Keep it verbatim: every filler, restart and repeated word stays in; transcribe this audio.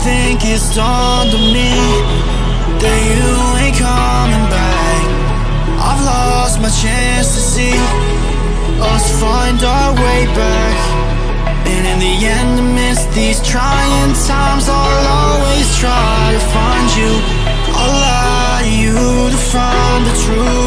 think it's dawned on me that you ain't coming back. I've lost my chance to see us find our way back. And in the end, amidst these trying times, I'll always try to find you. I'll lie to you to find the truth.